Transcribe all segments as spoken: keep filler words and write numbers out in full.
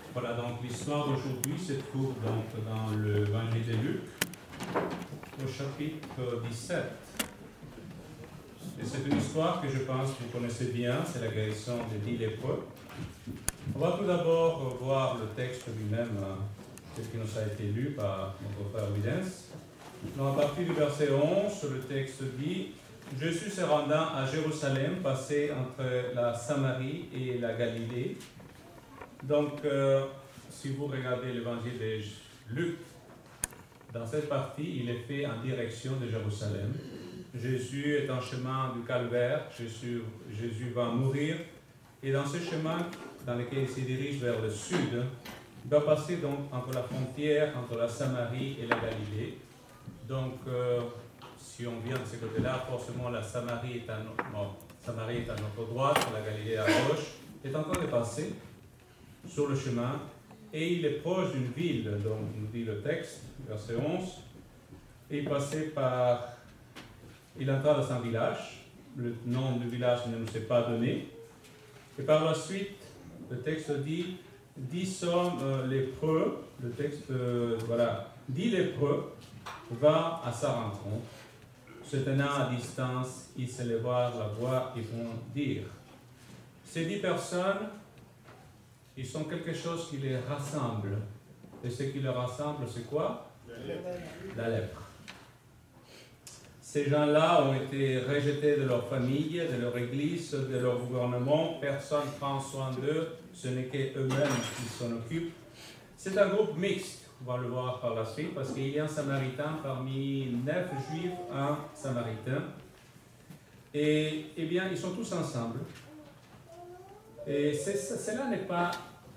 Voilà, donc l'histoire d'aujourd'hui se trouve donc dans l'évangile de Luc, au chapitre dix-sept. Et c'est une histoire que je pense que vous connaissez bien, c'est la guérison des dix lépreux. On va tout d'abord voir le texte lui-même, tel qui nous a été lu par notre frère Widens. Donc, à partir du verset onze, le texte dit « Jésus se rendant à Jérusalem, passait entre la Samarie et la Galilée. » Donc, euh, si vous regardez l'évangile de Luc, dans cette partie, il est fait en direction de Jérusalem. Jésus est en chemin du calvaire, Jésus, Jésus va mourir, et dans ce chemin dans lequel il se dirige vers le sud, il va passer donc entre la frontière, entre la Samarie et la Galilée. Donc, euh, si on vient de ce côté-là, forcément la Samarie est à, no non, Samarie est à notre droite, la Galilée à gauche, est en train de passer sur le chemin, et il est proche d'une ville, donc nous dit le texte, verset onze, et il passait par, il entra dans un village, le nom du village ne nous est pas donné, et par la suite, le texte dit, dix hommes euh, lépreux, le texte, euh, voilà, dix lépreux, va à sa rencontre, se tenant à distance, ils se lèvèrent la voix et vont dire, ces dix personnes, ils sont quelque chose qui les rassemble. Et ce qui les rassemble, c'est quoi? La lèpre. La lèpre. Ces gens-là ont été rejetés de leur famille, de leur église, de leur gouvernement. Personne ne prend soin d'eux. Ce n'est qu'eux-mêmes qui s'en occupent. C'est un groupe mixte, on va le voir par la suite, parce qu'il y a un samaritain parmi neuf juifs, un samaritain. Et eh bien, ils sont tous ensemble. Et cela n'est pas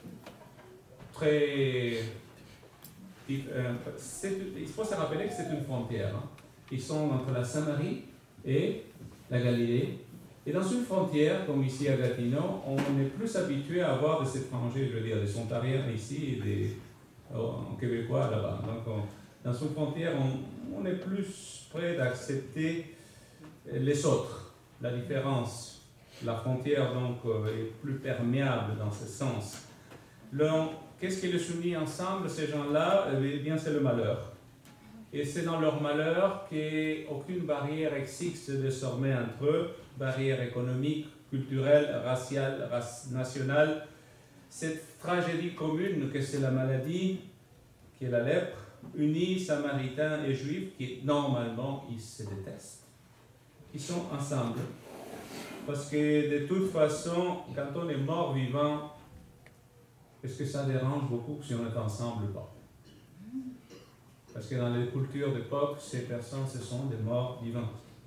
très... Euh, il faut se rappeler que c'est une frontière. Hein. Ils sont entre la Samarie et la Galilée. Et dans une frontière, comme ici à Gatineau, on est plus habitué à avoir des étrangers, je veux dire, des Ontariens ici et des oh, Québécois là-bas. Donc, on, dans une frontière, on, on est plus prêt d'accepter les autres, la différence. La frontière, donc, est plus perméable dans ce sens. Qu'est-ce qui les unit ensemble, ces gens-là? Eh bien, c'est le malheur. Et c'est dans leur malheur qu'aucune barrière existe désormais entre eux, barrière économique, culturelle, raciale, race, nationale. Cette tragédie commune que c'est la maladie, qui est la lèpre, unit Samaritains et Juifs qui, normalement, ils se détestent. Ils sont ensemble. Parce que de toute façon, quand on est mort vivant, est-ce que ça dérange beaucoup si on est ensemble ou pas? Parce que dans les cultures d'époque, ces personnes, ce sont des morts vivants.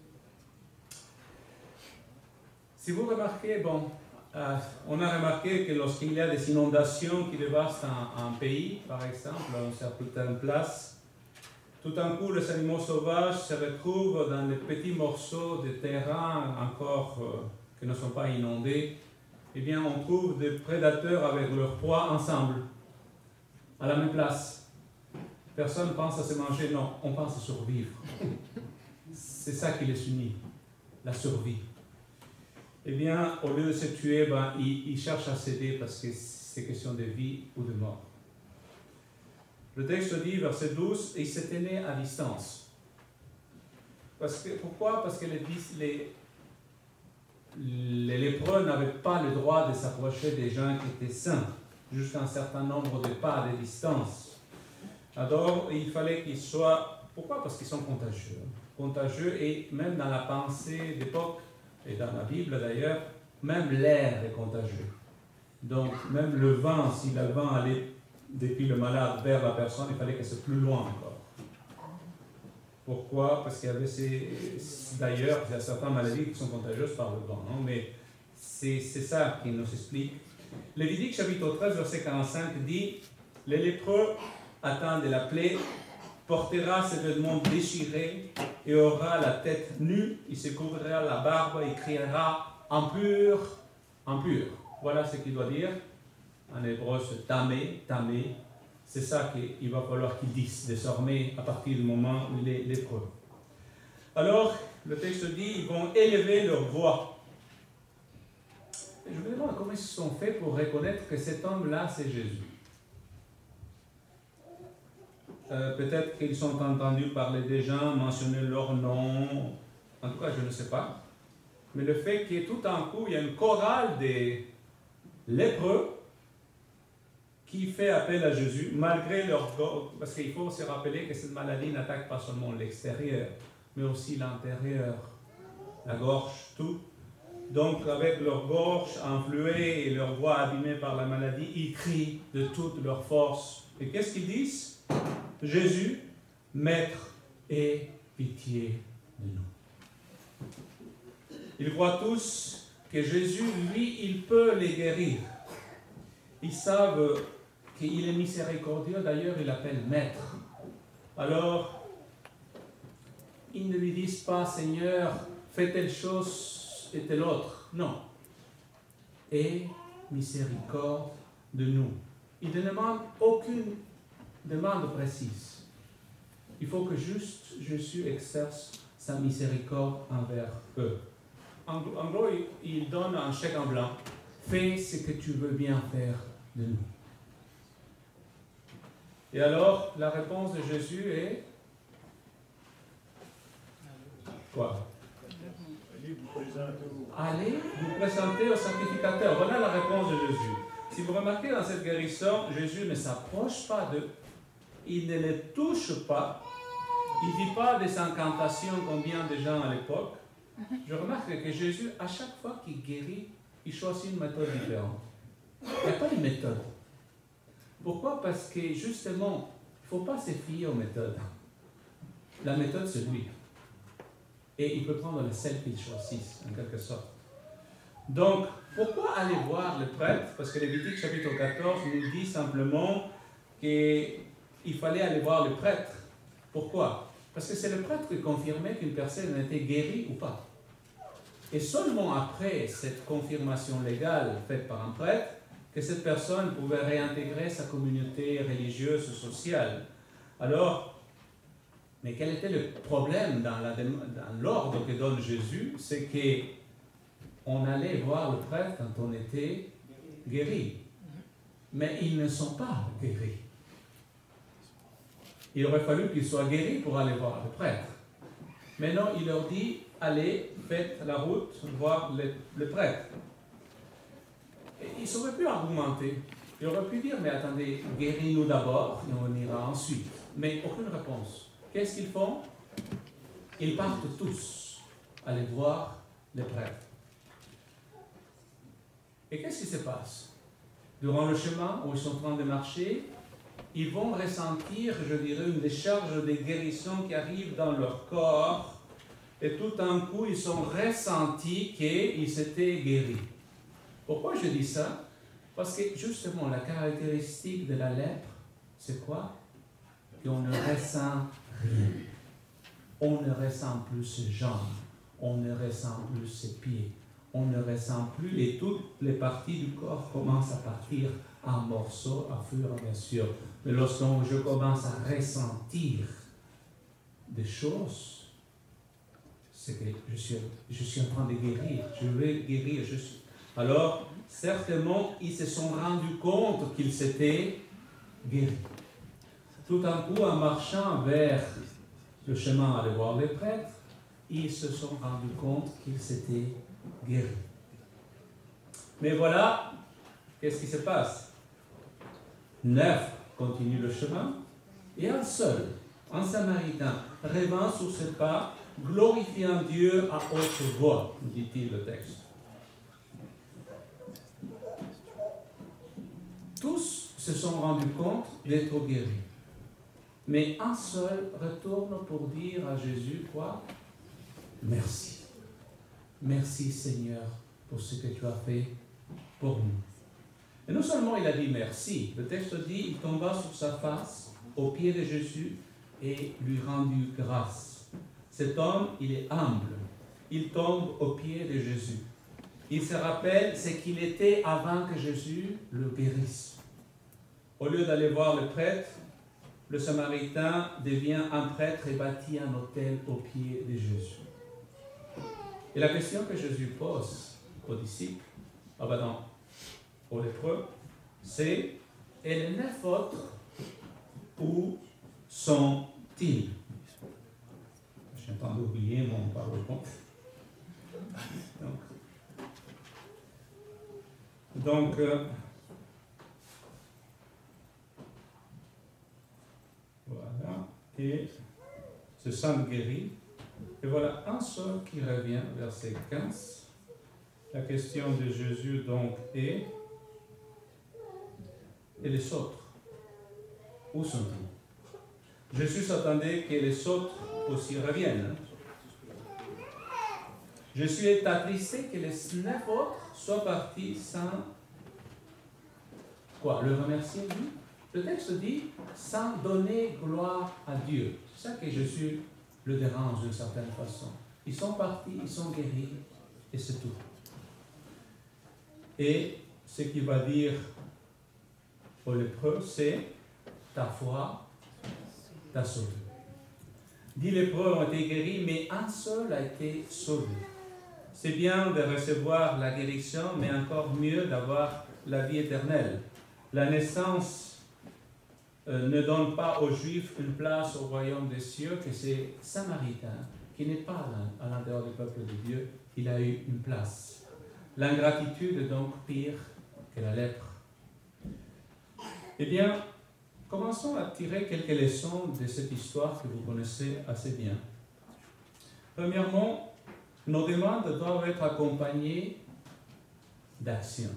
Si vous remarquez, bon, euh, on a remarqué que lorsqu'il y a des inondations qui dévastent un, un pays, par exemple, dans certaines places, tout d'un coup, les animaux sauvages se retrouvent dans les petits morceaux de terrain encore euh, qui ne sont pas inondés. Eh bien, on trouve des prédateurs avec leur proie ensemble, à la même place. Personne ne pense à se manger, non, on pense à survivre. C'est ça qui les unit, la survie. Eh bien, au lieu de se tuer, ben, ils, ils cherchent à s'aider parce que c'est question de vie ou de mort. Le texte dit, verset douze, « Et ils se tenaient à distance. » Parce que, pourquoi? Parce que les, les, les lépreux n'avaient pas le droit de s'approcher des gens qui étaient saints, jusqu'à un certain nombre de pas de distance. Alors, il fallait qu'ils soient... Pourquoi? Parce qu'ils sont contagieux. Contagieux, et même dans la pensée d'époque, et dans la Bible d'ailleurs, même l'air est contagieux. Donc, même le vent, si le vent allait depuis le malade vers la personne, il fallait que c'est plus loin encore. Pourquoi? Parce qu'il y avait ces... D'ailleurs, il y a certaines maladies qui sont contagieuses par le vent, non? Mais c'est ça qui nous explique. Lévitique chapitre treize, verset quarante-cinq dit « Les lépreux atteints de la plaie portera ses vêtements déchirés et aura la tête nue, il se couvrira la barbe et criera « impur, impur ». Voilà ce qu'il doit dire. En hébreu, c'est tamé, tamé. C'est ça qu'il va falloir qu'ils disent désormais à partir du moment où il est lépreux. Alors, le texte dit, ils vont élever leur voix. Et je me demande comment ils se sont faits pour reconnaître que cet homme-là, c'est Jésus. Euh, Peut-être qu'ils ont entendu parler des gens, mentionner leur nom. En tout cas, je ne sais pas. Mais le fait que tout d'un coup, il y a une chorale des lépreux qui fait appel à Jésus, malgré leur gorge, parce qu'il faut se rappeler que cette maladie n'attaque pas seulement l'extérieur, mais aussi l'intérieur, la gorge, tout. Donc, avec leur gorge enfluée et leur voix abîmée par la maladie, ils crient de toute leur force. Et qu'est-ce qu'ils disent? Jésus, Maître, aie pitié de nous. Ils croient tous que Jésus, lui, il peut les guérir. Ils savent qu'il est miséricordieux, d'ailleurs, il l'appelle Maître. Alors, ils ne lui disent pas, Seigneur, fais telle chose et telle autre. Non. Aie miséricorde de nous. Il ne demande aucune demande précise. Il faut que juste Jésus exerce sa miséricorde envers eux. En, en gros, il, il donne un chèque en blanc. Fais ce que tu veux bien faire de nous. Et alors, la réponse de Jésus est quoi? Allez vous présenter au sacrificateur. Voilà la réponse de Jésus. Si vous remarquez dans cette guérison, Jésus ne s'approche pas d'eux. Il ne les touche pas. Il ne dit pas des incantations comme bien des gens à l'époque. Je remarque que Jésus, à chaque fois qu'il guérit, il choisit une méthode différente. Il n'y a pas une méthode. Pourquoi? Parce que justement, il ne faut pas se fier aux méthodes. La méthode, c'est lui. Et il peut prendre la celle qu'il choisisse, en quelque sorte. Donc, pourquoi aller voir le prêtre? Parce que Lévitique chapitre quatorze nous dit simplement qu'il fallait aller voir le prêtre. Pourquoi? Parce que c'est le prêtre qui confirmait qu'une personne a été guérie ou pas. Et seulement après cette confirmation légale faite par un prêtre, que cette personne pouvait réintégrer sa communauté religieuse ou sociale. Alors, mais quel était le problème dans, la, dans l'ordre que donne Jésus? C'est qu'on allait voir le prêtre quand on était guéri. Mais ils ne sont pas guéris. Il aurait fallu qu'ils soient guéris pour aller voir le prêtre. Mais non, il leur dit, allez, faites la route, voir le, le prêtre. Et ils auraient pu argumenter. Ils auraient pu dire, mais attendez, guéris-nous d'abord, et on ira ensuite. Mais aucune réponse. Qu'est-ce qu'ils font? Ils partent tous aller voir le prêtre. Et qu'est-ce qui se passe? Durant le chemin où ils sont en train de marcher, ils vont ressentir, je dirais, une décharge de guérison qui arrive dans leur corps. Et tout d'un coup, ils ont ressenti qu'ils s'étaient guéris. Pourquoi je dis ça? Parce que justement, la caractéristique de la lèpre, c'est quoi? Qu'on ne ressent rien. On ne ressent plus ses jambes, on ne ressent plus ses pieds, on ne ressent plus, et toutes les parties du corps commencent à partir en morceaux à fur et à mesure. Mais lorsque je commence à ressentir des choses, c'est que je suis, je suis en train de guérir, je vais guérir. Je suis... Alors, certainement, ils se sont rendus compte qu'ils s'étaient guéris. Tout d'un coup, en marchant vers le chemin à aller voir les prêtres, ils se sont rendus compte qu'ils s'étaient guéris. Mais voilà, qu'est-ce qui se passe? Neuf continue le chemin, et un seul, un Samaritain, revint sur ses pas, glorifiant Dieu à haute voix, dit-il le texte. Tous se sont rendus compte d'être guéris. Mais un seul retourne pour dire à Jésus quoi? Merci. Merci Seigneur pour ce que tu as fait pour nous. Et non seulement il a dit merci, le texte dit il tomba sur sa face aux pieds de Jésus et lui rendit grâce. Cet homme, il est humble. Il tombe aux pieds de Jésus. Il se rappelle ce qu'il était avant que Jésus le guérisse. Au lieu d'aller voir le prêtre, le Samaritain devient un prêtre et bâtit un autel aux pieds de Jésus. Et la question que Jésus pose aux disciples, ah ben non, aux lépreux, c'est, et les neuf autres, où sont-ils? Je suis en train d'oublier mon PowerPoint. Donc, donc euh, voilà, et se sentent guéris. Et voilà un seul qui revient, verset quinze. La question de Jésus donc est, et les autres, où sont-ils? Jésus s'attendait que les autres aussi reviennent. Jésus est attristé que les neuf autres soient partis sans quoi? Le remercier lui? Le texte dit sans donner gloire à Dieu. C'est ça que Jésus le dérange d'une certaine façon. Ils sont partis, ils sont guéris, et c'est tout. Et ce qu'il va dire aux lépreux, c'est ta foi t'a sauvé. Dix lépreux ont été guéris, mais un seul a été sauvé. C'est bien de recevoir la guérison, mais encore mieux d'avoir la vie éternelle. La naissance euh, ne donne pas aux Juifs une place au royaume des cieux, que ces Samaritains, qui n'est pas à l'intérieur du peuple de Dieu, il a eu une place. L'ingratitude est donc pire que la lèpre. Eh bien, commençons à tirer quelques leçons de cette histoire que vous connaissez assez bien. Premièrement, nos demandes doivent être accompagnées d'action.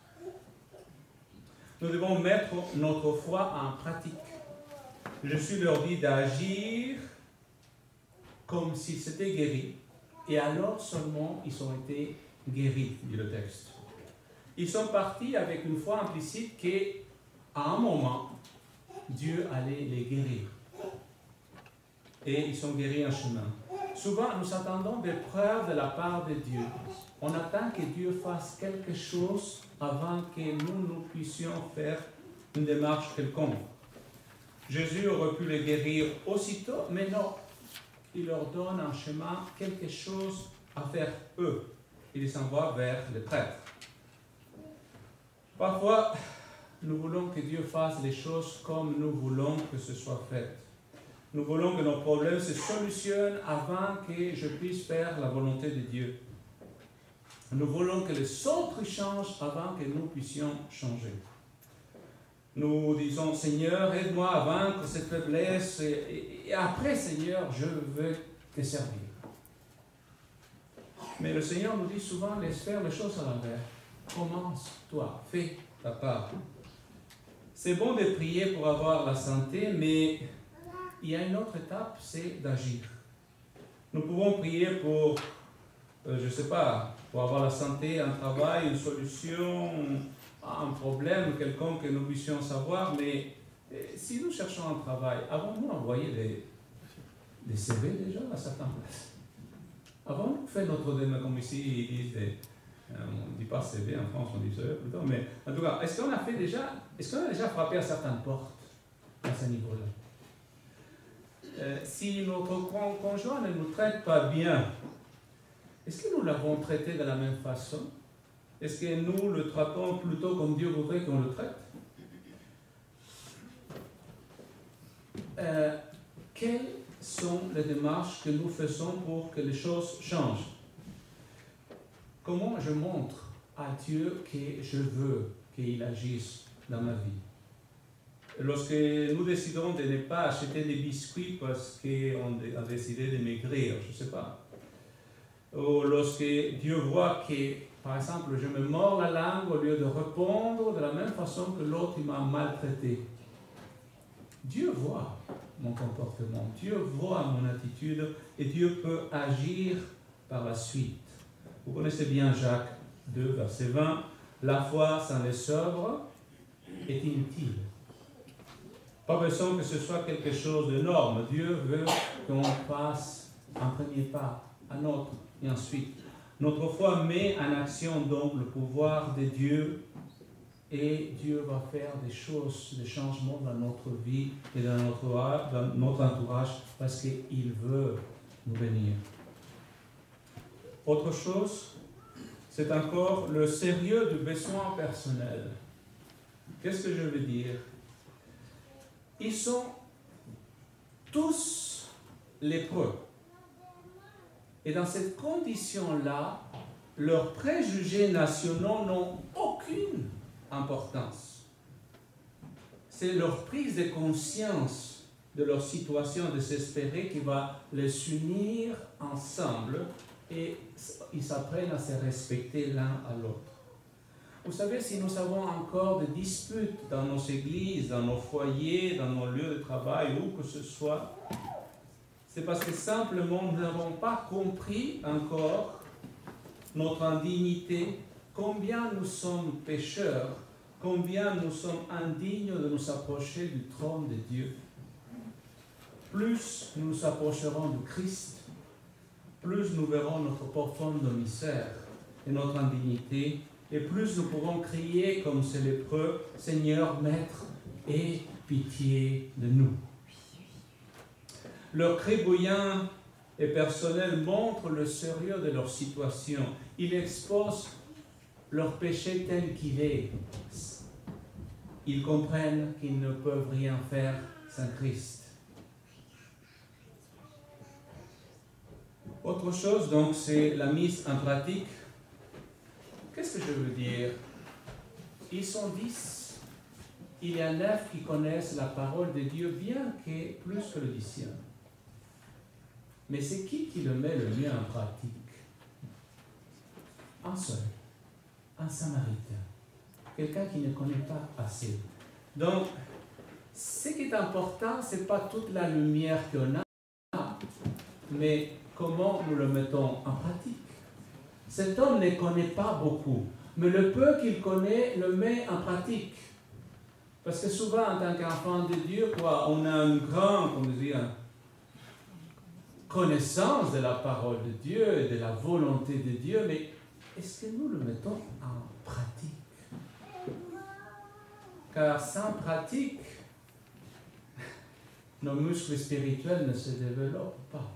Nous devons mettre notre foi en pratique. Jésus leur dit d'agir comme s'ils s'étaient guéris, et alors seulement ils ont été guéris, dit le texte. Ils sont partis avec une foi implicite qu'à un moment, Dieu allait les guérir. Et ils sont guéris en chemin. Souvent, nous attendons des preuves de la part de Dieu. On attend que Dieu fasse quelque chose avant que nous, nous puissions faire une démarche quelconque. Jésus aurait pu les guérir aussitôt, mais non. Il leur donne en chemin quelque chose à faire eux. Il les envoie vers les prêtres. Parfois, nous voulons que Dieu fasse les choses comme nous voulons que ce soit fait. Nous voulons que nos problèmes se solutionnent avant que je puisse faire la volonté de Dieu. Nous voulons que les autres changent avant que nous puissions changer. Nous disons, Seigneur, aide-moi à vaincre cette faiblesse, et, et après, Seigneur, je veux te servir. Mais le Seigneur nous dit souvent, laisse faire les choses à l'envers. Commence, toi, fais ta part. C'est bon de prier pour avoir la santé, mais il y a une autre étape, c'est d'agir. Nous pouvons prier pour, euh, je ne sais pas, pour avoir la santé, un travail, une solution, un problème quelconque que nous puissions savoir, mais euh, si nous cherchons un travail, avons-nous envoyé des, des C V déjà à certaines places? Avons-nous fait notre démarche, comme ici ils disent, des, euh, on ne dit pas C V en France, on dit C V plutôt, mais en tout cas, est-ce qu'on a fait déjà, est-ce qu'on a déjà frappé à certaines portes à ce niveau-là? Euh, si notre conjoint ne nous traite pas bien, est-ce que nous l'avons traité de la même façon? Est-ce que nous le traitons plutôt comme Dieu voudrait qu'on le traite? euh, Quelles sont les démarches que nous faisons pour que les choses changent? Comment je montre à Dieu que je veux qu'il agisse dans ma vie? Lorsque nous décidons de ne pas acheter des biscuits parce qu'on a décidé de maigrir, je ne sais pas. Ou lorsque Dieu voit que, par exemple, je me mords la langue au lieu de répondre de la même façon que l'autre m'a maltraité. Dieu voit mon comportement, Dieu voit mon attitude et Dieu peut agir par la suite. Vous connaissez bien Jacques deux, verset vingt. La foi sans les œuvres est inutile. Pas besoin que ce soit quelque chose d'énorme. Dieu veut qu'on fasse un premier pas, un autre, et ensuite. Notre foi met en action donc le pouvoir de Dieu et Dieu va faire des choses, des changements dans notre vie et dans notre, dans notre entourage parce qu'il veut nous bénir. Autre chose, c'est encore le sérieux du besoin personnel. Qu'est-ce que je veux dire? Ils sont tous lépreux. Et dans cette condition-là, leurs préjugés nationaux n'ont aucune importance. C'est leur prise de conscience de leur situation désespérée qui va les unir ensemble et ils s'apprennent à se respecter l'un à l'autre. Vous savez, si nous avons encore des disputes dans nos églises, dans nos foyers, dans nos lieux de travail, où que ce soit, c'est parce que simplement nous n'avons pas compris encore notre indignité, combien nous sommes pécheurs, combien nous sommes indignes de nous approcher du trône de Dieu. Plus nous nous approcherons du Christ, plus nous verrons notre profonde misère et notre indignité, et plus nous pourrons crier comme ces lépreux, « Seigneur, Maître, aie pitié de nous ». Leur cri bouillant et personnel montre le sérieux de leur situation. Il expose leur péché tel qu'il est. Ils comprennent qu'ils ne peuvent rien faire sans Christ. Autre chose, donc, c'est la mise en pratique. Qu'est-ce que je veux dire? Ils sont dix. Il y a neuf qui connaissent la parole de Dieu bien que plus que le dixième. Mais c'est qui qui le met le mieux en pratique? Un seul, un Samaritain, quelqu'un qui ne connaît pas assez. Donc, ce qui est important, ce n'est pas toute la lumière qu'on a, mais comment nous le mettons en pratique. Cet homme ne connaît pas beaucoup, mais le peu qu'il connaît le met en pratique. Parce que souvent, en tant qu'enfant de Dieu, quoi, on a une grande, comment dire, connaissance de la parole de Dieu et de la volonté de Dieu, mais est-ce que nous le mettons en pratique? Car sans pratique, nos muscles spirituels ne se développent pas.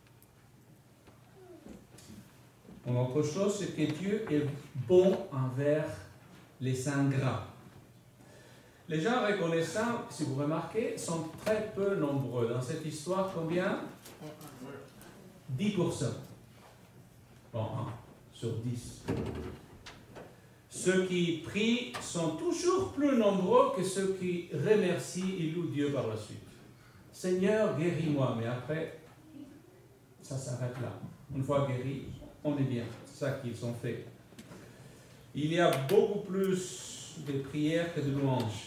Une autre chose, c'est que Dieu est bon envers les ingrats. Les gens reconnaissants, si vous remarquez, sont très peu nombreux. Dans cette histoire, combien? dix pour cent. Bon, un sur dix. Ceux qui prient sont toujours plus nombreux que ceux qui remercient et louent Dieu par la suite. Seigneur, guéris-moi. Mais après, ça s'arrête là. Une fois guéri, on est bien. C'est ça qu'ils ont fait. Il y a beaucoup plus de prières que de louanges.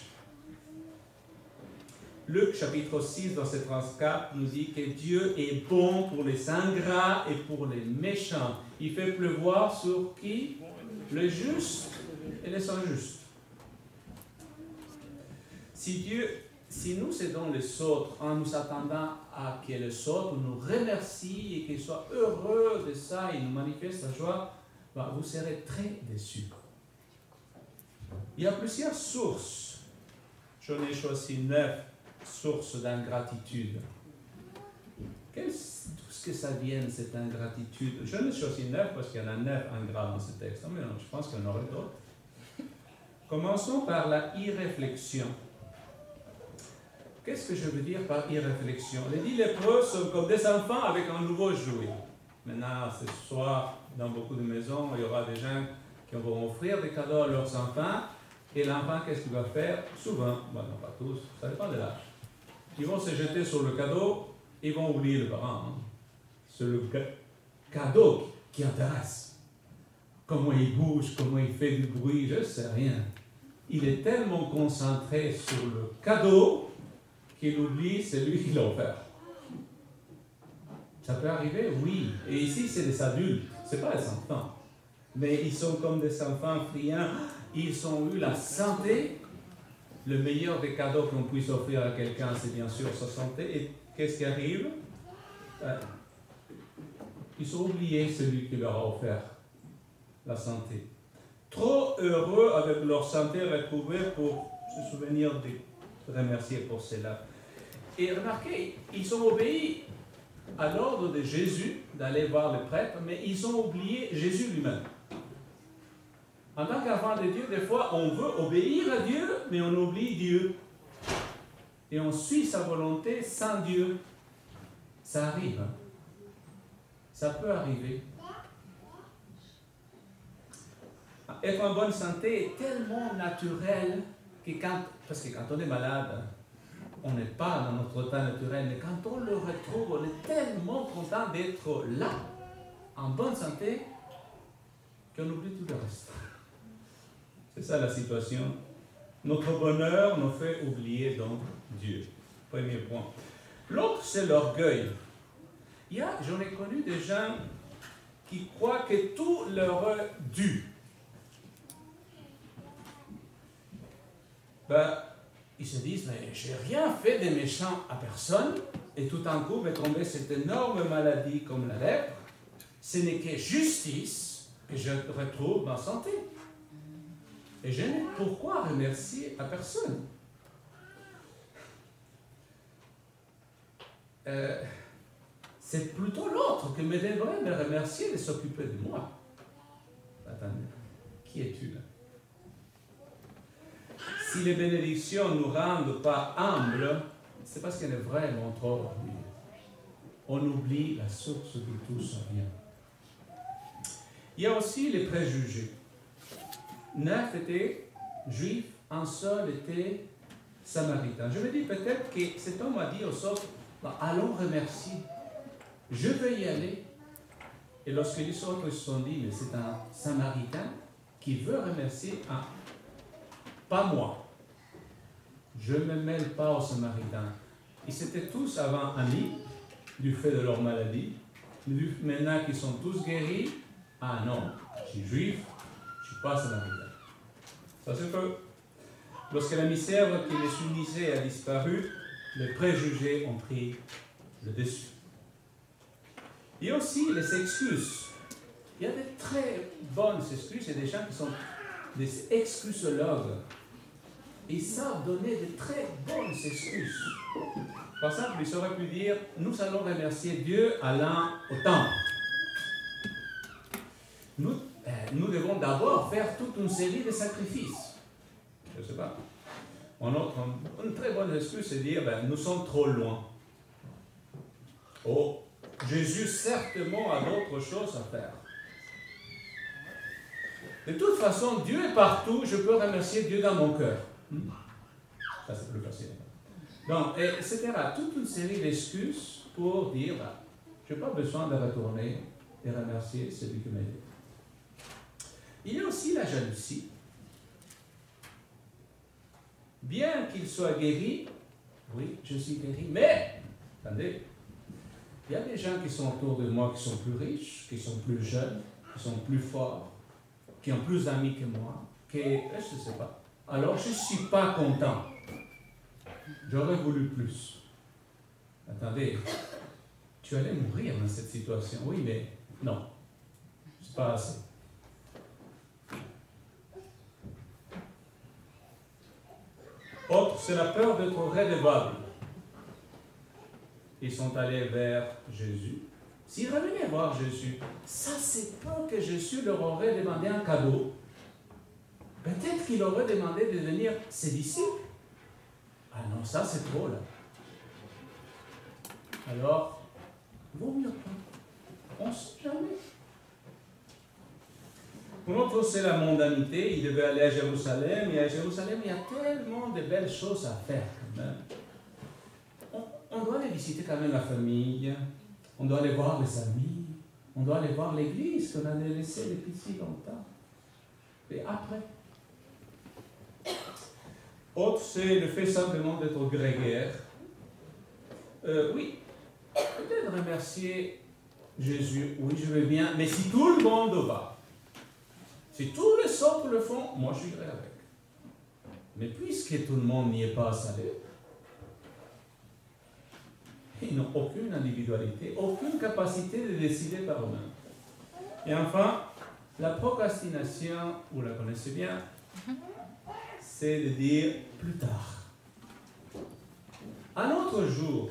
Luc chapitre six, verset trente-quatre, nous dit que Dieu est bon pour les ingrats et pour les méchants. Il fait pleuvoir sur qui? Les justes et les injustes. Si Dieu, si nous aidons les autres en nous attendant à que les autres nous remercient et qu'ils soient heureux de ça et nous manifestent la joie, bah, vous serez très déçus. Il y a plusieurs sources. J'en ai choisi neuf sources d'ingratitude. Qu'est-ce que ça vient, cette ingratitude? Je n'ai choisi neuf parce qu'il y en a neuf ingrats dans ce texte, mais non, je pense qu'il y en aurait d'autres. Commençons par la irréflexion. Qu'est-ce que je veux dire par irréflexion? Les dix lépreux sont comme des enfants avec un nouveau jouet. Maintenant, ce soir, dans beaucoup de maisons, il y aura des gens qui vont offrir des cadeaux à leurs enfants. Et l'enfant, qu'est-ce qu'il va faire? Souvent, bon, non pas tous, ça dépend de l'âge. Ils vont se jeter sur le cadeau, ils vont oublier le parent. Hein. C'est le cadeau qui intéresse. Comment il bouge, comment il fait du bruit, je ne sais rien. Il est tellement concentré sur le cadeau qu'il oublie celui qui l'a offert. Ça peut arriver, oui. Et ici, c'est des adultes, ce n'est pas des enfants. Mais ils sont comme des enfants friands. Ils ont eu la santé. Le meilleur des cadeaux qu'on puisse offrir à quelqu'un, c'est bien sûr sa santé. Et qu'est-ce qui arrive? euh, Ils ont oublié celui qui leur a offert la santé. Trop heureux avec leur santé retrouvée pour se souvenir de remercier pour cela. Et remarquez, ils ont obéi à l'ordre de Jésus d'aller voir le prêtre, mais ils ont oublié Jésus lui-même. En tant qu'enfant de Dieu, des fois, on veut obéir à Dieu, mais on oublie Dieu. Et on suit sa volonté sans Dieu. Ça arrive. Hein? Ça peut arriver. Être en bonne santé est tellement naturel que quand, parce que quand on est malade, on n'est pas dans notre état naturel, mais quand on le retrouve, on est tellement content d'être là, en bonne santé, qu'on oublie tout le reste. C'est ça la situation. Notre bonheur nous fait oublier donc Dieu. Premier point. L'autre, c'est l'orgueil. Il y a, j'en ai connu des gens qui croient que tout leur est dû. Ben, ils se disent, mais j'ai rien fait de méchant à personne, et tout d'un coup m'est tombée cette énorme maladie comme la lèpre. Ce n'est que justice que je retrouve ma santé. Et je n'ai pourquoi remercier à personne. Euh, c'est plutôt l'autre qui me devrait me remercier de s'occuper de moi. Attendez, qui es-tu là? Si les bénédictions ne nous rendent pas humbles, c'est parce qu'on est vraiment trop orgueilleux. On oublie la source de tout ça vient. Il y a aussi les préjugés. Neuf étaient juifs, un seul était samaritain. Je me dis peut-être que cet homme a dit aux autres, bah, allons remercier. Je vais y aller. Et lorsque les autres se sont dit, mais c'est un samaritain qui veut remercier un, pas moi. Je ne me mêle pas aux samaritains. Ils étaient tous avant amis du fait de leur maladie. Maintenant qu'ils sont tous guéris, ah non, je suis juif, je ne suis pas samaritain. Parce que lorsque la misère qui les unissait a disparu, les préjugés ont pris le dessus. Il y a aussi les excuses. Il y a de très bonnes excuses et des gens qui sont des excusologues. Ils savent donner de très bonnes excuses. Par exemple, ils auraient pu dire, nous allons remercier Dieu allant au temple. Nous, euh, nous devons d'abord faire toute une série de sacrifices. Je ne sais pas. Une, autre, une très bonne excuse, c'est de dire, ben, nous sommes trop loin. Oh, Jésus certainement a d'autres choses à faire. De toute façon, Dieu est partout, je peux remercier Dieu dans mon cœur. Ça, c'est plus facile. Donc, et cetera. Toute une série d'excuses pour dire, ben, je n'ai pas besoin de retourner et remercier celui qui m'a aidé. Il y a aussi la jalousie. Bien qu'il soit guéri, oui, je suis guéri, mais, attendez, il y a des gens qui sont autour de moi qui sont plus riches, qui sont plus jeunes, qui sont plus forts, qui ont plus d'amis que moi, que, je ne sais pas. Alors, je ne suis pas content. J'aurais voulu plus. Attendez, tu allais mourir dans cette situation. Oui, mais non, c'est pas assez. Autre, c'est la peur d'être redevable. Ils sont allés vers Jésus. S'ils revenaient voir Jésus, ça c'est peu que Jésus leur aurait demandé un cadeau. Peut-être qu'il aurait demandé de devenir ses disciples. Ah non, ça c'est trop là. Alors, vaut mieux pas. On ne sait jamais. Pour l'autre, c'est la mondanité. Il devait aller à Jérusalem. Et à Jérusalem, il y a tellement de belles choses à faire quand même. On, on doit aller visiter quand même la famille. On doit aller voir les amis. On doit aller voir l'église qu'on a laissée depuis si longtemps. Et après. Autre, c'est le fait simplement d'être grégaire. Euh, oui, peut-être remercier Jésus. Oui, je veux bien. Mais si tout le monde va, si tous les autres le font, moi je irai avec. Mais puisque tout le monde n'y est pas allé, ils n'ont aucune individualité, aucune capacité de décider par eux-mêmes. Et enfin, la procrastination, vous la connaissez bien, c'est de dire plus tard. Un autre jour,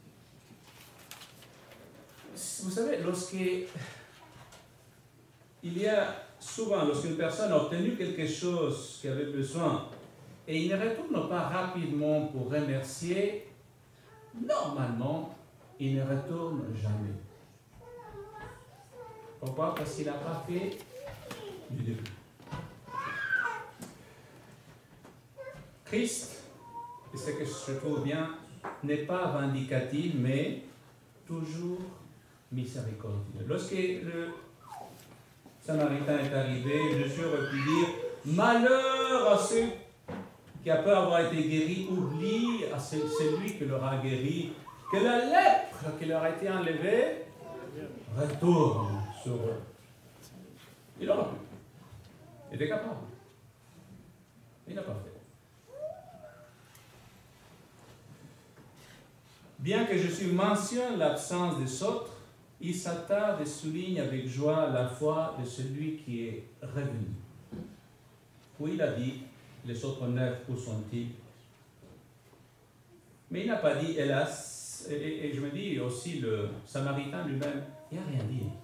vous savez, lorsque il y a souvent, lorsqu'une personne a obtenu quelque chose qu'elle avait besoin et il ne retourne pas rapidement pour remercier, normalement, il ne retourne jamais. Pourquoi? Parce qu'il n'a pas fait du début. Christ, et ce que je trouve bien, n'est pas vindicatif, mais toujours miséricordieux. Lorsque le Samaritain est arrivé, Jésus aurait pu dire « Malheur à ceux qui, après avoir été guéris, oublient à celui qui leur a guéri, que la lèpre qui leur a été enlevée retourne sur eux. » Il aurait pu. Il était capable. Il n'a pas fait. Bien que Jésus mentionne l'absence des autres, il s'attarde et souligne avec joie la foi de celui qui est revenu. Oui, il a dit, les autres neuf, où sont-ils? Mais il n'a pas dit, hélas, et, et je me dis aussi, le Samaritain lui-même, il n'a rien dit.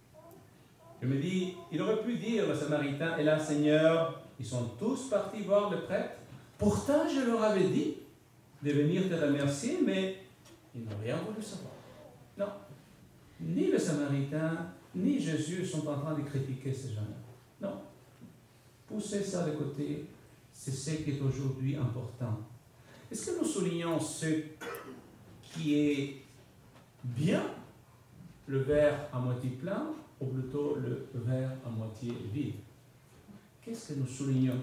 Je me dis, il aurait pu dire, le Samaritain, hélas Seigneur, ils sont tous partis voir le prêtre, pourtant je leur avais dit de venir te remercier, mais ils n'ont rien voulu savoir. Non. Ni le Samaritain, ni Jésus sont en train de critiquer ces gens-là. Non. Poussez ça de côté, c'est ce qui est aujourd'hui important. Est-ce que nous soulignons ce qui est bien, le verre à moitié plein, ou plutôt le verre à moitié vide? Qu'est-ce que nous soulignons?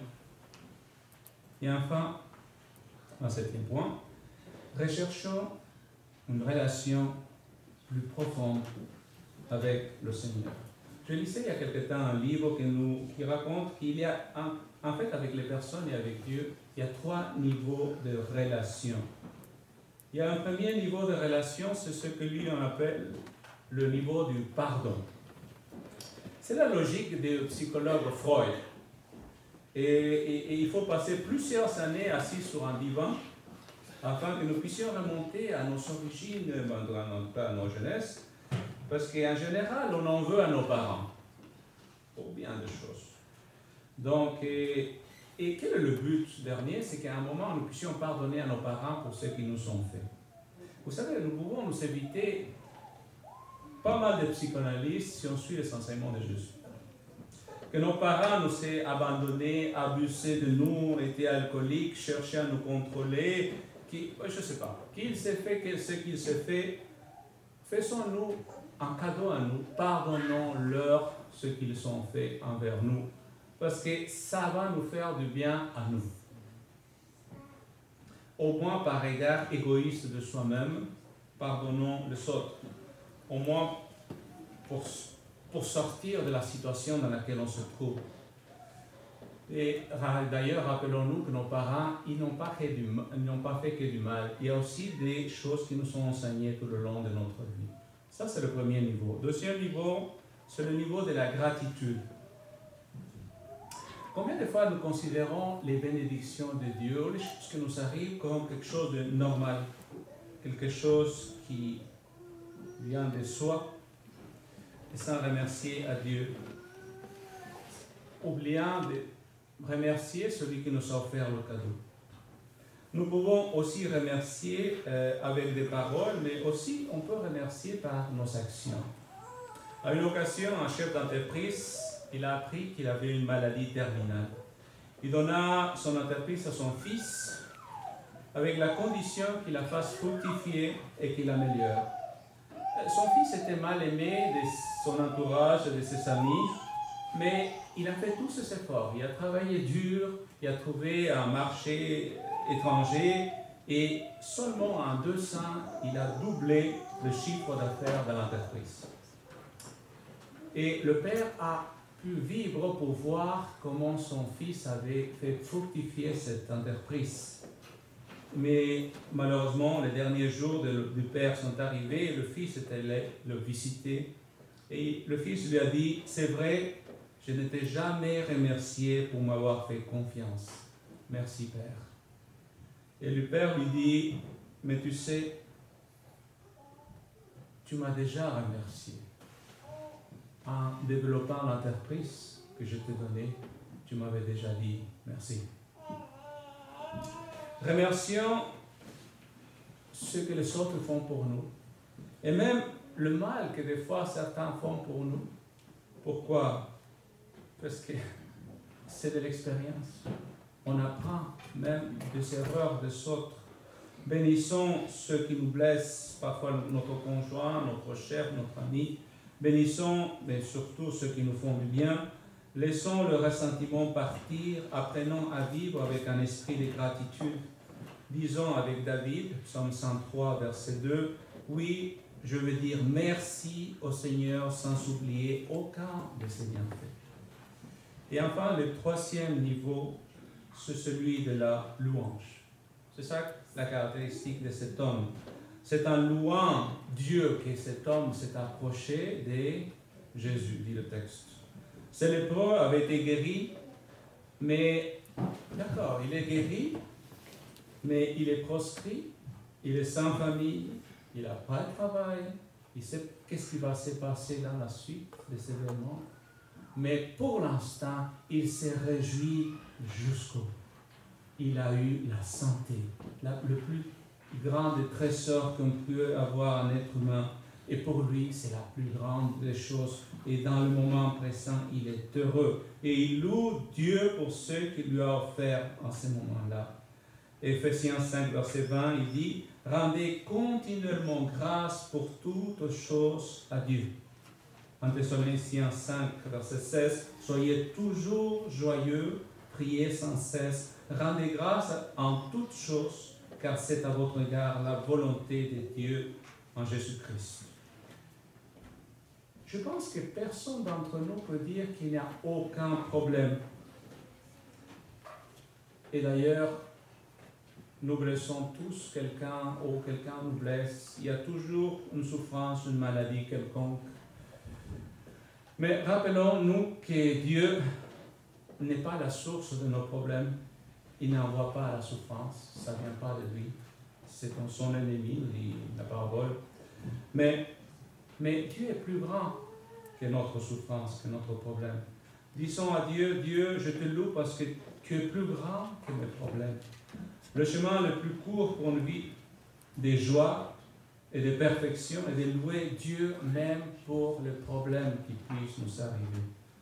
Et enfin, un septième point, recherchons une relation plus profonde avec le Seigneur. Je lisais il y a quelque temps un livre qui, nous, qui raconte qu'il y a, un, en fait, avec les personnes et avec Dieu, il y a trois niveaux de relation. Il y a un premier niveau de relation, c'est ce que lui on appelle le niveau du pardon. C'est la logique du psychologue Freud. Et, et, et il faut passer plusieurs années assis sur un divan afin que nous puissions remonter à nos origines, en tout cas à nos jeunesses, parce qu'en général, on en veut à nos parents, pour bien des choses. Donc, et, et quel est le but dernier? C'est qu'à un moment, nous puissions pardonner à nos parents pour ce qu'ils nous ont fait. Vous savez, nous pouvons nous éviter pas mal de psychanalystes si on suit les enseignements de Jésus. Que nos parents nous aient abandonnés, abusé de nous, étaient alcooliques, cherchaient à nous contrôler, qui, je ne sais pas, qu'il s'est fait ce qu'il s'est fait, faisons-nous un cadeau à nous, pardonnons-leur ce qu'ils ont fait envers nous, parce que ça va nous faire du bien à nous. Au moins par égard égoïste de soi-même, pardonnons les autres. Au moins pour, pour sortir de la situation dans laquelle on se trouve. Et d'ailleurs, rappelons-nous que nos parents, ils n'ont pas fait du, ils n'ont pas fait que du mal. Il y a aussi des choses qui nous sont enseignées tout le long de notre vie. Ça, c'est le premier niveau. Deuxième niveau, c'est le niveau de la gratitude. Combien de fois nous considérons les bénédictions de Dieu, les choses qui nous arrivent, comme quelque chose de normal, quelque chose qui vient de soi, et sans remercier à Dieu, oubliant de remercier celui qui nous a offert le cadeau. Nous pouvons aussi remercier euh, avec des paroles, mais aussi on peut remercier par nos actions. À une occasion, un chef d'entreprise, il a appris qu'il avait une maladie terminale. Il donna son entreprise à son fils avec la condition qu'il la fasse fructifier et qu'il l'améliore. Son fils était mal aimé de son entourage, de ses amis, mais il a fait tous ses efforts. Il a travaillé dur, il a trouvé un marché étranger et seulement en deux ans, il a doublé le chiffre d'affaires de l'entreprise. Et le père a pu vivre pour voir comment son fils avait fait fructifier cette entreprise. Mais malheureusement, les derniers jours de, du père sont arrivés, le fils était allé le visiter. Et le fils lui a dit, c'est vrai, je ne t'ai jamais remercié pour m'avoir fait confiance. Merci, Père. Et le père lui dit, mais tu sais, tu m'as déjà remercié. En développant l'entreprise que je t'ai donnée, tu m'avais déjà dit merci. Remercions ce que les autres font pour nous. Et même le mal que des fois certains font pour nous. Pourquoi? Parce que c'est de l'expérience. On apprend même des erreurs des autres. Bénissons ceux qui nous blessent, parfois notre conjoint, notre chef, notre ami. Bénissons, mais surtout ceux qui nous font du bien. Laissons le ressentiment partir, apprenons à vivre avec un esprit de gratitude. Disons avec David, psaume cent trois, verset deux, « Oui, je veux dire merci au Seigneur sans oublier aucun de ses bienfaits. » Et enfin, le troisième niveau, c'est celui de la louange. C'est ça la caractéristique de cet homme. C'est en louant Dieu que cet homme s'est approché de Jésus, dit le texte. Ce lépreux avait été guéri, mais, d'accord, il est guéri, mais il est proscrit, il est sans famille, il n'a pas de travail, il sait qu'est-ce qui va se passer dans la suite de ces événements. Mais pour l'instant, il s'est réjoui jusqu'au bout. Il a eu la santé, la, le plus grand des trésors qu'on peut avoir un être humain. Et pour lui, c'est la plus grande des choses. Et dans le moment présent, il est heureux. Et il loue Dieu pour ce qu'il lui a offert en ce moment-là. Éphésiens cinq, verset vingt, il dit « Rendez continuellement grâce pour toutes choses à Dieu. » En Thessaloniciens cinq, verset seize, « Soyez toujours joyeux, priez sans cesse, rendez grâce en toutes choses, car c'est à votre égard la volonté de Dieu en Jésus-Christ. » Je pense que personne d'entre nous peut dire qu'il n'y a aucun problème. Et d'ailleurs, nous blessons tous quelqu'un ou quelqu'un nous blesse. Il y a toujours une souffrance, une maladie quelconque. Mais rappelons-nous que Dieu n'est pas la source de nos problèmes. Il n'envoie pas la souffrance, ça ne vient pas de lui. C'est son ennemi, nous dit la parabole. Mais, mais Dieu est plus grand que notre souffrance, que notre problème. Disons à Dieu, Dieu, je te loue parce que tu es plus grand que mes problèmes. Le chemin le plus court pour une vie de joie et de perfection est de louer Dieu même pour les problèmes qui puissent nous arriver.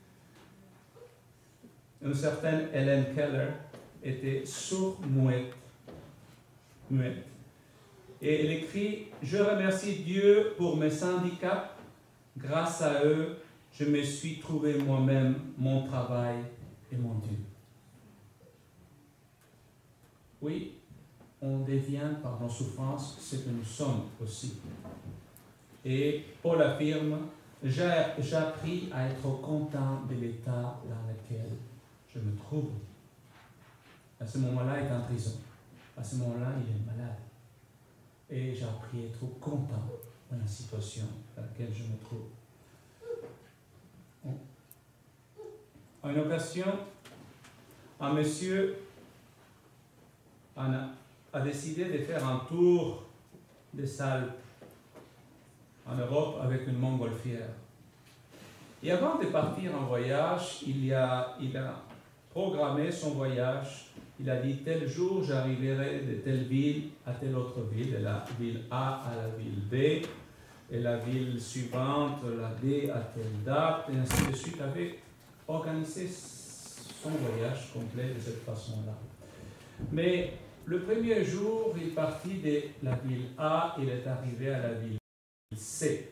Une certaine Helen Keller était sourd-muette. Muette. Et elle écrit « Je remercie Dieu pour mes handicaps. Grâce à eux, je me suis trouvé moi-même, mon travail et mon Dieu. » Oui, on devient par nos souffrances ce que nous sommes aussi. Et Paul affirme « J'ai appris à être content de l'état dans lequel je me trouve. » À ce moment-là, il est en prison. À ce moment-là, il est malade. Et j'ai appris à être content dans la situation dans laquelle je me trouve. À une occasion, un monsieur a, a décidé de faire un tour des Alpes en Europe avec une montgolfière. Et avant de partir en voyage, il a, il a programmé son voyage. Il a dit, tel jour, j'arriverai de telle ville à telle autre ville, de la ville A à la ville B, et la ville suivante, la D, à telle date, et ainsi de suite, avait organisé son voyage complet de cette façon-là. Mais le premier jour, il est parti de la ville A, il est arrivé à la ville C.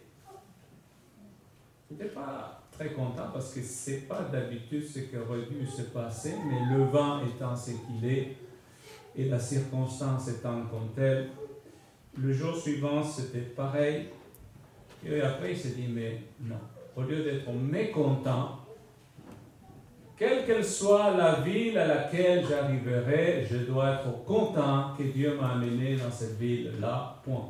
Il n'était pas très content parce que ce n'est pas d'habitude ce qui aurait dû se passer, mais le vent étant ce qu'il est et la circonstance étant comme telle, le jour suivant c'était pareil. Et après il s'est dit, mais non, au lieu d'être mécontent, quelle qu'elle soit la ville à laquelle j'arriverai, je dois être content que Dieu m'a amené dans cette ville-là, point.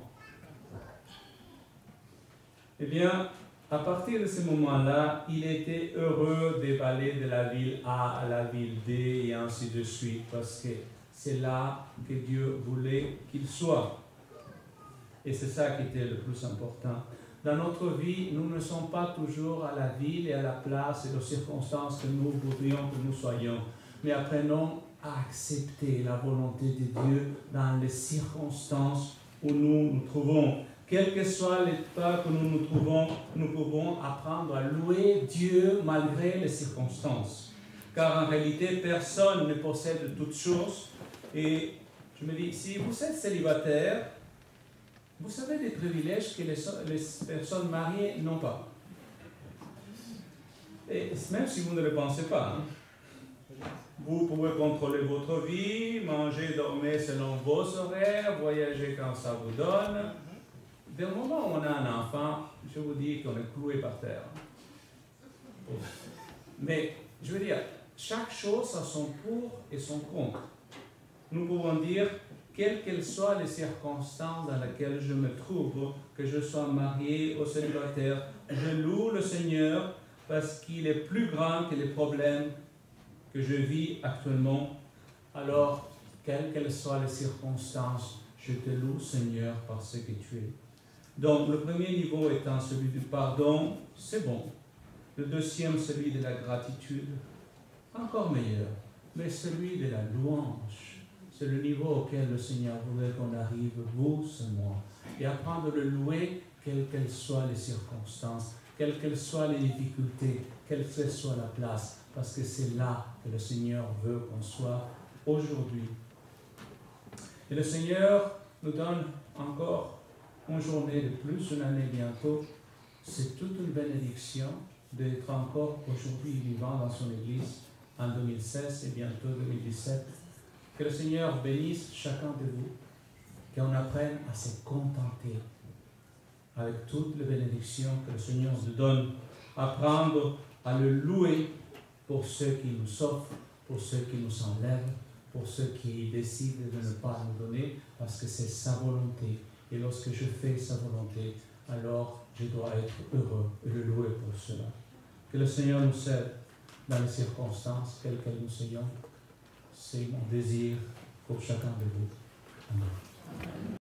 Eh bien, à partir de ce moment-là, il était heureux d'aller de la ville A à la ville D et ainsi de suite, parce que c'est là que Dieu voulait qu'il soit. Et c'est ça qui était le plus important. Dans notre vie, nous ne sommes pas toujours à la ville et à la place et aux circonstances que nous voudrions que nous soyons, mais apprenons à accepter la volonté de Dieu dans les circonstances où nous nous trouvons. Quel que soit l'état que nous nous trouvons, nous pouvons apprendre à louer Dieu malgré les circonstances. Car en réalité, personne ne possède toutes choses. Et je me dis, si vous êtes célibataire, vous avez des privilèges que les, les personnes mariées n'ont pas. Et même si vous ne le pensez pas, hein, vous pouvez contrôler votre vie, manger, dormir selon vos horaires, voyager quand ça vous donne. Dès le moment où on a un enfant, je vous dis qu'on est cloué par terre. Mais, je veux dire, chaque chose a son pour et son contre. Nous pouvons dire, quelles qu'elles soient les circonstances dans lesquelles je me trouve, que je sois marié ou célibataire, je loue le Seigneur parce qu'il est plus grand que les problèmes que je vis actuellement. Alors, quelles qu'elles soient les circonstances, je te loue, Seigneur, parce que tu es. Donc, le premier niveau étant celui du pardon, c'est bon. Le deuxième, celui de la gratitude, encore meilleur. Mais celui de la louange, c'est le niveau auquel le Seigneur voudrait qu'on arrive, vous et moi. Et apprendre à le louer, quelles qu'elles soient les circonstances, quelles qu'elles soient les difficultés, quelle que soit la place, parce que c'est là que le Seigneur veut qu'on soit aujourd'hui. Et le Seigneur nous donne encore une journée de plus, une année bientôt. C'est toute une bénédiction d'être encore aujourd'hui vivant dans son Église en deux mille seize et bientôt deux mille dix-sept. Que le Seigneur bénisse chacun de vous, qu'on apprenne à se contenter avec toutes les bénédictions que le Seigneur nous donne, apprendre à le louer pour ceux qui nous offrent, pour ceux qui nous enlèvent, pour ceux qui décident de ne pas nous donner, parce que c'est sa volonté. Et lorsque je fais sa volonté, alors je dois être heureux et le louer pour cela. Que le Seigneur nous aide dans les circonstances, quelles qu'elles nous soyons. C'est mon désir pour chacun de vous. Amen.